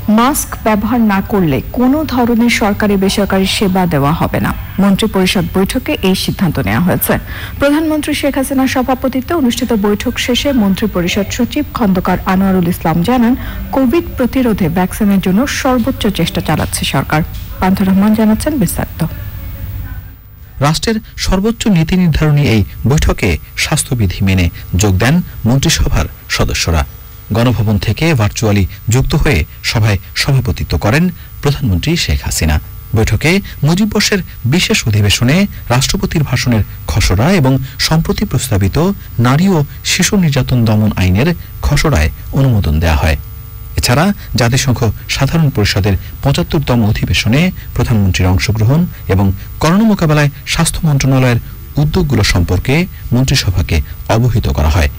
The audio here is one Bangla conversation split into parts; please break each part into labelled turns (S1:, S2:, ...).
S1: মাস্ক ব্যবহার না করলে কোনো ধরনের সরকারি বেসরকারি সেবা দেওয়া হবে না। মন্ত্রিপরিষদ বৈঠকে এই সিদ্ধান্ত নেওয়া হয়েছে। প্রধানমন্ত্রী শেখ হাসিনার সভাপতিত্বে অনুষ্ঠিত বৈঠক শেষে মন্ত্রিপরিষদ সচিব খন্দকার আনোয়ারুল ইসলাম জানান, কোভিড প্রতিরোধে ভ্যাকসিনের জন্য সর্বোচ্চ চেষ্টা চালাচ্ছে সরকার। পান্থ রহমান জানাচ্ছেন বিস্তারিত।
S2: রাষ্ট্রের সর্বোচ্চ নীতি নির্ধারণী এই বৈঠকে স্বাস্থ্যবিধি মেনে যোগ দেন মন্ত্রিসভার সদস্যরা। গণভবন থেকে ভার্চুয়ালি যুক্ত হয়ে সভায় সভাপতিত্ব করেন প্রধানমন্ত্রী শেখ হাসিনা। বৈঠকে মুজিববর্ষের বিশেষ অধিবেশনে রাষ্ট্রপতির ভাষণের খসড়া এবং সম্প্রতি প্রস্তাবিত নারী ও শিশু নির্যাতন দমন আইনের খসড়ায় অনুমোদন দেওয়া হয়। এছাড়া জাতিসংঘ সাধারণ পরিষদের ৭৫তম অধিবেশনে প্রধানমন্ত্রীর অংশগ্রহণ এবং করোনা মোকাবেলায় স্বাস্থ্য মন্ত্রণালয়ের উদ্যোগগুলো সম্পর্কে মন্ত্রিসভাকে অবহিত করা হয়।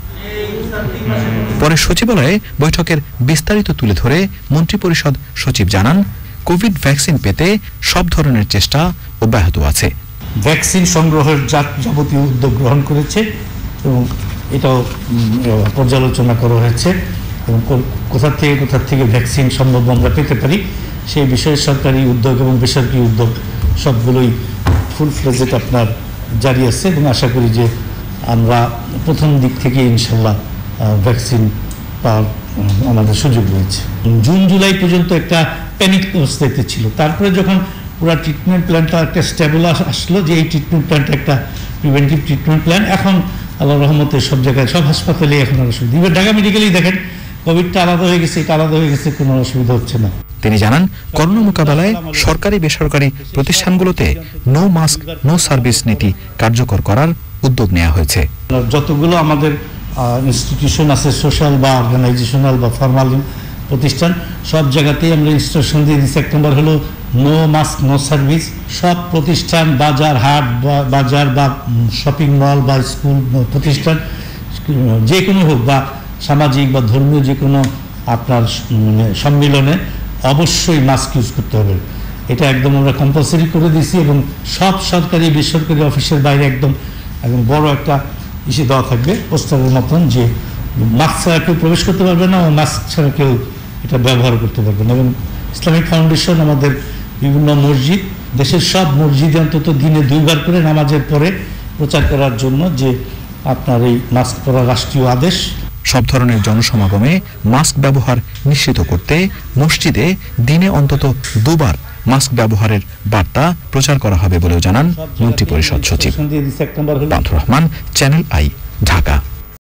S2: পরে সচিবালয়ে বৈঠকের বিস্তারিত তুলে ধরে মন্ত্রিপরিষদ সচিব জানান, কোভিড ভ্যাকসিন পেতে সব ধরনের চেষ্টা অব্যাহত আছে।
S3: ভ্যাকসিন সংগ্রহের যাবতীয় উদ্যোগ গ্রহণ করেছে এবং এটাও পর্যালোচনা করা হয়েছে এবং কোথা থেকে ভ্যাকসিন সম্ভব আমরা পেতে পারি সেই বিষয়ে সরকারি উদ্যোগ এবং বেসরকারি উদ্যোগ সবগুলোই ফুল ফ্লেজেড আপনার জারি আছে এবং আশা করি যে আমরা প্রথম দিক থেকে ইনশাল্লাহ ভ্যাকসিন পাওয়ার আমাদের সুযোগ রয়েছে। জুন জুলাই পর্যন্ত একটা প্যানিক অবস্থাতে ছিল, তারপরে যখন পুরো ট্রিটমেন্ট প্ল্যানটা একটা স্টেবল আসলো যে এই ট্রিটমেন্ট প্ল্যানটা একটা প্রিভেন্টিভ ট্রিটমেন্ট প্ল্যান, এখন আল্লাহ রহমতে সব জায়গায় সব হাসপাতালে এখন আর অসুবিধা। এবার ঢাকা মেডিকেলেই দেখেন কোভিডটা আলাদা হয়ে গেছে, এটা আলাদা হয়ে গেছে, কোনো অসুবিধা হচ্ছে না।
S2: তিনি জানান, করোনা মোকাবেলায় সরকারি বেসরকারি প্রতিষ্ঠানগুলোতে নো মাস্ক নো সার্ভিস নীতি কার্যকর করার উদ্যোগ নেওয়া হয়েছে।
S3: যতগুলো আমাদের ইনস্টিটিউশন আছে, সোশ্যাল বা অর্গানাইজেশনাল বা ফর্মাল প্রতিষ্ঠান, সব জায়গাতেই আমরা ইনস্ট্রাকশন দিয়ে দিচ্ছি। ১ নম্বর হলো নো মাস্ক নো সার্ভিস। সব প্রতিষ্ঠান, বাজার, হাট বাজার বা শপিং মল বা স্কুল প্রতিষ্ঠান যে কোনো হোক বা সামাজিক বা ধর্মীয় যে কোনো আপনার সম্মিলনে অবশ্যই মাস্ক ইউজ করতে হবে। এটা একদম আমরা কম্পালসারি করে দিয়েছি এবং সব সরকারি বেসরকারি অফিসের বাইরে একদম বড় একটা ইসে দেওয়া থাকবে পোস্টারের মতন যে মাস্ক ছাড়া কেউ প্রবেশ করতে পারবে না ও মাস্ক ছাড়া কেউ এটা ব্যবহার করতে পারবে না। এবং ইসলামিক ফাউন্ডেশন আমাদের বিভিন্ন মসজিদ, দেশের সব মসজিদে অন্তত দিনে 2 বার করে নামাজের পরে প্রচার করার জন্য যে আপনার এই মাস্ক পরা রাষ্ট্রীয় আদেশ।
S2: সব ধরনের জনসমাগমে মাস্ক ব্যবহার নিশ্চিত করতে মসজিদে দিনে অন্তত 2 বার মাস্ক ব্যবহারের বার্তা প্রচার করা হবে বলেও জানান মন্ত্রিপরিষদ সচিব। Pantha Rahman, channel I, Dhaka.